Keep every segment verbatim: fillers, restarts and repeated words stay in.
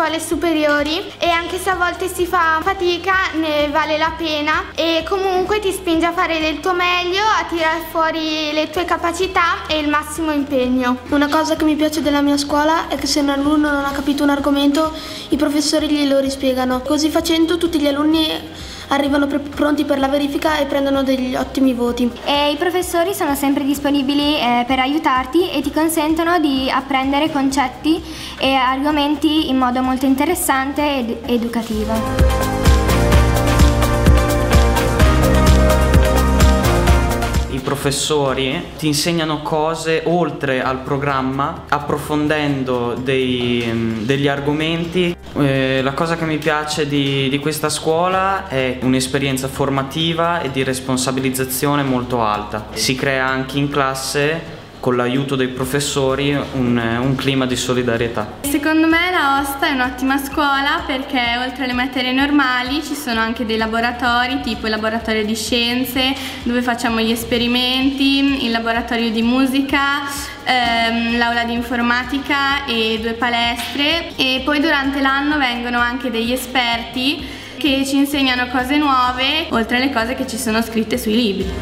scuole superiori e anche se a volte si fa fatica ne vale la pena e comunque ti spinge a fare del tuo meglio, a tirare fuori le tue capacità e il massimo impegno. Una cosa che mi piace della mia scuola è che se un alunno non ha capito un argomento i professori glielo rispiegano, così facendo tutti gli alunni arrivano pronti per la verifica e prendono degli ottimi voti. E i professori sono sempre disponibili eh, per aiutarti e ti consentono di apprendere concetti e argomenti in modo molto interessante ed educativo. I professori ti insegnano cose oltre al programma, approfondendo dei, degli argomenti. Eh, la cosa che mi piace di, di questa scuola è un'esperienza formativa e di responsabilizzazione molto alta. Si crea anche in classe, con l'aiuto dei professori, un, un clima di solidarietà. Secondo me la Aosta è un'ottima scuola perché oltre alle materie normali ci sono anche dei laboratori, tipo il laboratorio di scienze dove facciamo gli esperimenti, il laboratorio di musica, ehm, l'aula di informatica e due palestre, e poi durante l'anno vengono anche degli esperti che ci insegnano cose nuove oltre alle cose che ci sono scritte sui libri.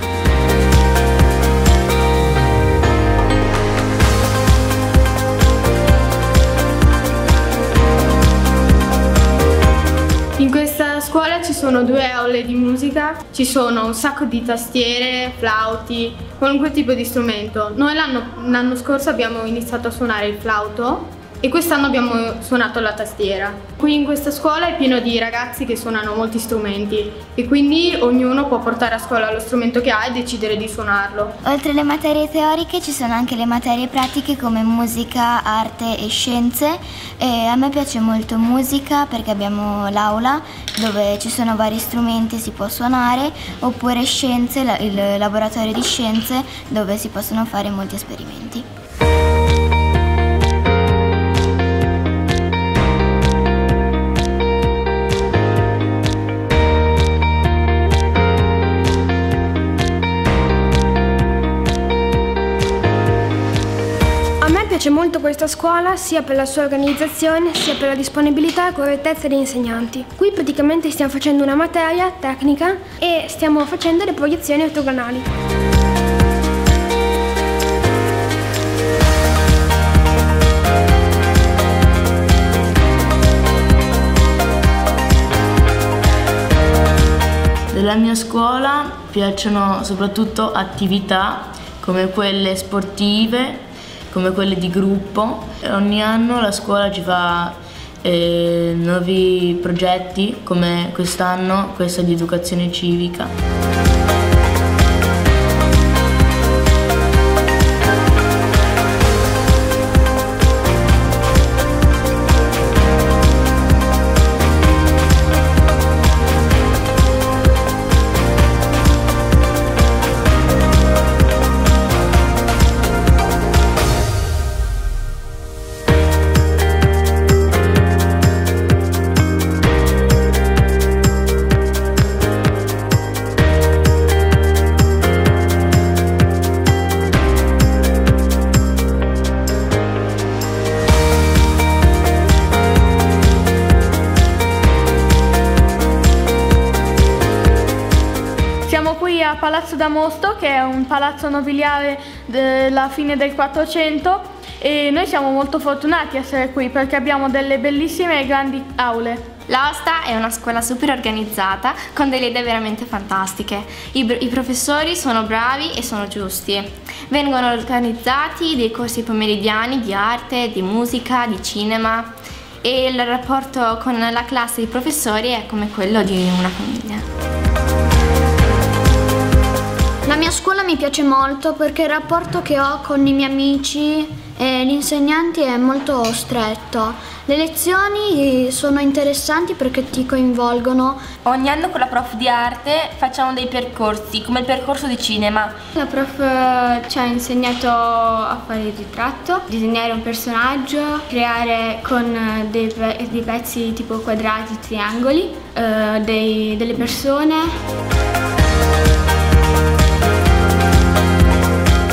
In questa scuola ci sono due aule di musica, ci sono un sacco di tastiere, flauti, qualunque tipo di strumento. Noi l'anno scorso abbiamo iniziato a suonare il flauto e quest'anno abbiamo suonato la tastiera. Qui in questa scuola è pieno di ragazzi che suonano molti strumenti e quindi ognuno può portare a scuola lo strumento che ha e decidere di suonarlo. Oltre alle materie teoriche ci sono anche le materie pratiche come musica, arte e scienze, e a me piace molto musica perché abbiamo l'aula dove ci sono vari strumenti e si può suonare, oppure scienze, il laboratorio di scienze dove si possono fare molti esperimenti. Mi piace molto questa scuola sia per la sua organizzazione sia per la disponibilità e correttezza degli insegnanti. Qui praticamente stiamo facendo una materia tecnica e stiamo facendo le proiezioni ortogonali. Della mia scuola piacciono soprattutto attività come quelle sportive, come quelle di gruppo. Ogni anno la scuola ci fa eh, nuovi progetti, come quest'anno questo di educazione civica. A Palazzo d'Amosto, che è un palazzo nobiliare della fine del Quattrocento, e noi siamo molto fortunati a essere qui perché abbiamo delle bellissime e grandi aule. L'Aosta è una scuola super organizzata con delle idee veramente fantastiche. I, I professori sono bravi e sono giusti. Vengono organizzati dei corsi pomeridiani di arte, di musica, di cinema, e il rapporto con la classe di professori è come quello di una famiglia. La mia scuola mi piace molto perché il rapporto che ho con i miei amici e gli insegnanti è molto stretto. Le lezioni sono interessanti perché ti coinvolgono. Ogni anno con la prof di arte facciamo dei percorsi, come il percorso di cinema. La prof ci ha insegnato a fare il ritratto, disegnare un personaggio, creare con dei, dei pezzi tipo quadrati, triangoli, eh, dei, delle persone.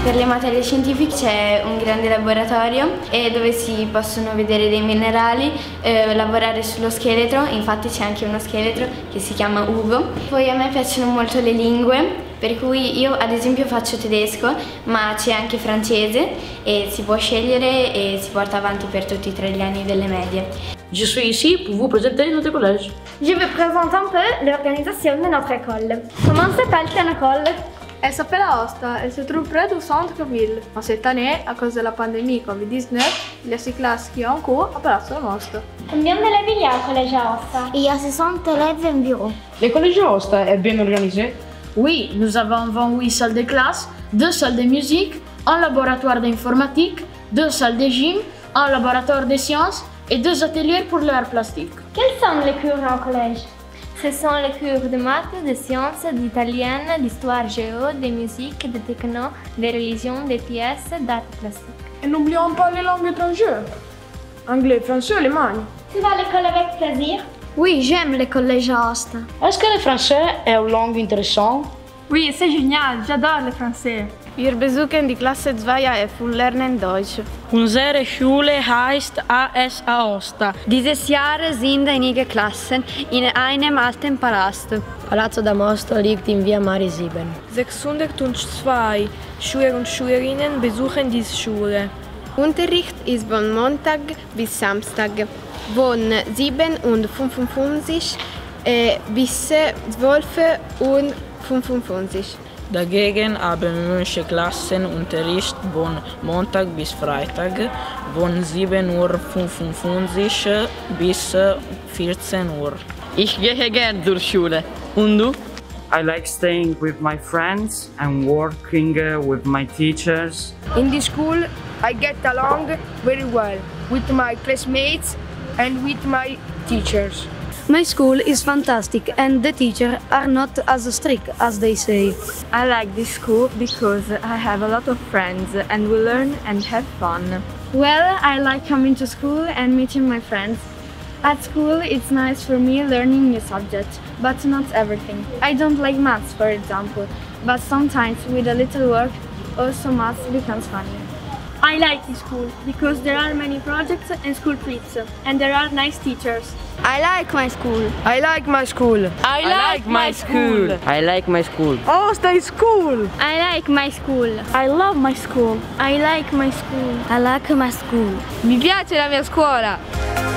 Per le materie scientifiche c'è un grande laboratorio e dove si possono vedere dei minerali, eh, lavorare sullo scheletro, infatti c'è anche uno scheletro che si chiama Ugo. Poi a me piacciono molto le lingue, per cui io ad esempio faccio tedesco, ma c'è anche francese e si può scegliere e si porta avanti per tutti e tre gli anni delle medie. Je suis ici pour vous présenter notre collège. Je vais présenter un peu l'organisation de notre école. Comment s'appelle ton école? Elle s'appelle Aosta, elle se trouve près du centre-ville. En cette année, à cause de la pandémie covid dix-neuf, il y a six classes qui ont cours à Palazzo Aosta. Combien d'élèves il y a au collège Aosta? Il y a soixante élèves environ. Le collège Aosta est bien organisé? Oui, nous avons vingt-huit salles de classe, deux salles de musique, un laboratoire d'informatique, deux salles de gym, un laboratoire de sciences et deux ateliers pour l'art plastique. Quels sont les cours au collège? Ce sont les cours de maths, de sciences, d'italien, d'histoire géo, de musique, de techno, de religion, de pièces, d'art plastique. Et n'oublions pas les langues étrangères. Anglais, français, allemand. Tu vas à l'école avec plaisir? Oui, j'aime le collège Aosta. Est-ce que le français est une langue intéressante? Oui, c'est génial, j'adore le français. Wir besuchen die Klasse zwei A F und lernen Deutsch. Unsere Schule heißt A S Aosta. Dieses Jahr sind einige Klassen in einem alten Palast. Palazzo d'Aosta liegt in Via Mari sieben. sechshundertzwei Schüler und Schülerinnen besuchen diese Schule. Unterricht ist von Montag bis Samstag von sieben und fünfundfünfzig äh, bis zwölf und fünfundfünfzig. Dagegen haben manche Klassen Unterricht von Montag bis Freitag von sieben Uhr fünfundfünfzig bis vierzehn Uhr. Ich gehe gern zur Schule. Und du? I like staying with my friends and working uh, with my teachers. In the school, I get along very well with my classmates and with my teachers. My school is fantastic and the teachers are not as strict as they say. I like this school because I have a lot of friends and we learn and have fun. Well, I like coming to school and meeting my friends. At school, it's nice for me learning new subjects, but not everything. I don't like maths, for example, but sometimes with a little work, also maths becomes funny. I like this school because there are many projects and school trips, and there are nice teachers. I like my school. I like my school. I like my school. I like my school. Aosta is cool. I like my school. I love my school. I like my school. I like my school. Mi piace la mia scuola.